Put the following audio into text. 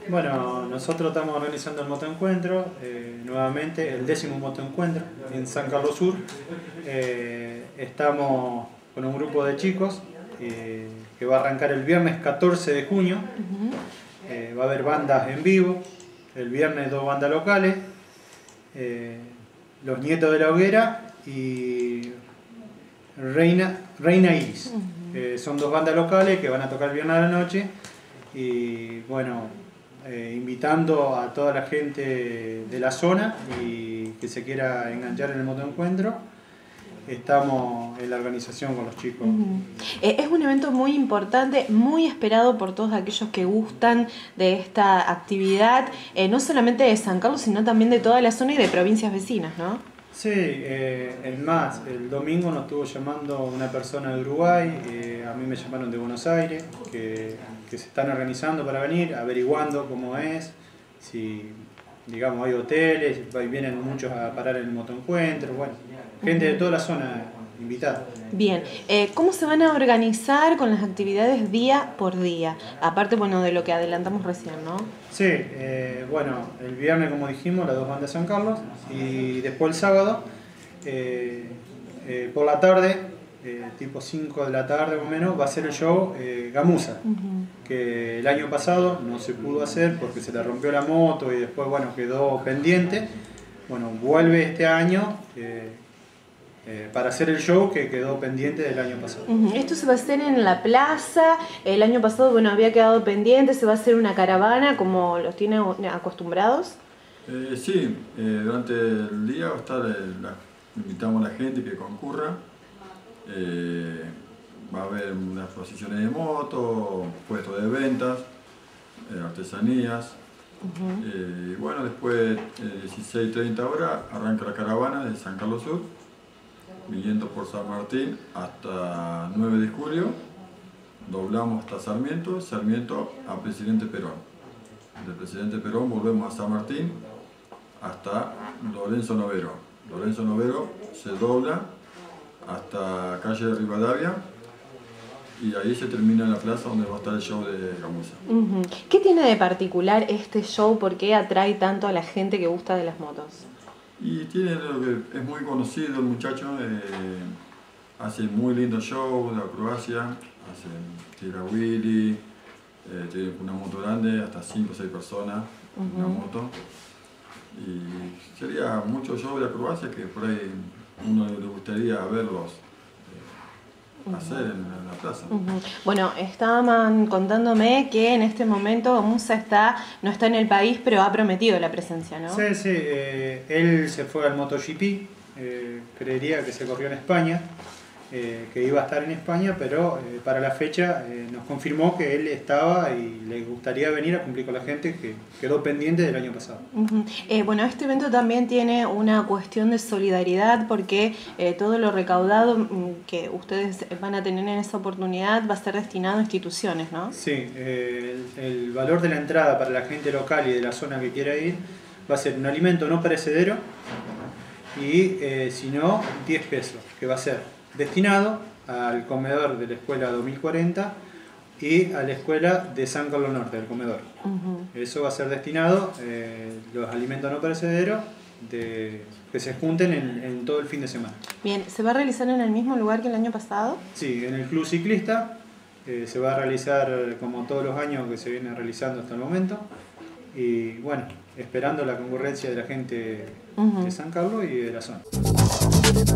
Bueno, nosotros estamos organizando el motoencuentro, nuevamente el 10º motoencuentro en San Carlos Sur. Estamos con un grupo de chicos que va a arrancar el viernes 14 de junio. Va a haber bandas en vivo, el viernes 2 bandas locales, Los Nietos de la Hoguera y Reina Iris. Son 2 bandas locales que van a tocar el viernes a la noche y bueno, invitando a toda la gente de la zona y que se quiera enganchar en el motoencuentro. Estamos en la organización con los chicos. Es un evento muy importante, muy esperado por todos aquellos que gustan de esta actividad, no solamente de San Carlos, sino también de toda la zona y de provincias vecinas, ¿no? Sí, es más, el domingo nos estuvo llamando una persona de Uruguay, a mí me llamaron de Buenos Aires, que se están organizando para venir, averiguando cómo es, si digamos hay hoteles, vienen muchos a parar en el motoencuentro, bueno, gente de toda la zona invitada. Bien, ¿cómo se van a organizar con las actividades día por día? Aparte, bueno, de lo que adelantamos recién, ¿no? Sí, bueno, el viernes, como dijimos, las 2 bandas de San Carlos, y después el sábado, por la tarde, tipo 5 de la tarde más o menos, va a ser el show Gamuza, que el año pasado no se pudo hacer porque se le rompió la moto y después, bueno, quedó pendiente. Bueno, vuelve este año para hacer el show que quedó pendiente del año pasado. Esto se va a hacer en la plaza. El año pasado, bueno, había quedado pendiente. Se va a hacer una caravana como los tiene acostumbrados. Sí, durante el día va a estar, invitamos a la gente que concurra. Va a haber unas procesiones de motos, puestos de ventas, artesanías. Y bueno, después 16:30 horas arranca la caravana de San Carlos Sur, viniendo por San Martín hasta 9 de julio, doblamos hasta Sarmiento, Sarmiento a Presidente Perón. De Presidente Perón volvemos a San Martín hasta Lorenzo Novero. Lorenzo Novero se dobla hasta calle de Rivadavia y ahí se termina la plaza donde va a estar el show de Gamuza. ¿Qué tiene de particular este show? ¿Por qué atrae tanto a la gente que gusta de las motos? Y tiene lo que es muy conocido el muchacho, hace muy lindo show de acrobacia, hace tira Willy, tiene una moto grande, hasta 5 o 6 personas, una moto. Y sería mucho show de acrobacia que por ahí uno le gustaría verlos hacer en la plaza. Bueno, estaban contándome que en este momento Gamuza no está en el país, pero ha prometido la presencia, ¿no? Sí, él se fue al MotoGP, creería que se corrió en España, que iba a estar en España, pero para la fecha nos confirmó que él estaba y le gustaría venir a cumplir con la gente que quedó pendiente del año pasado. Bueno, este evento también tiene una cuestión de solidaridad porque todo lo recaudado que ustedes van a tener en esa oportunidad va a ser destinado a instituciones, ¿no? Sí, el valor de la entrada para la gente local y de la zona que quiera ir va a ser un alimento no perecedero y si no, 10 pesos, que va a ser destinado al comedor de la escuela 2040 y a la escuela de San Carlos Norte, del comedor. Eso va a ser destinado, los alimentos no perecederos, que se junten en todo el fin de semana. Bien, ¿se va a realizar en el mismo lugar que el año pasado? Sí, en el Club Ciclista se va a realizar como todos los años que se viene realizando hasta el momento. Y bueno, esperando la concurrencia de la gente de San Carlos y de la zona.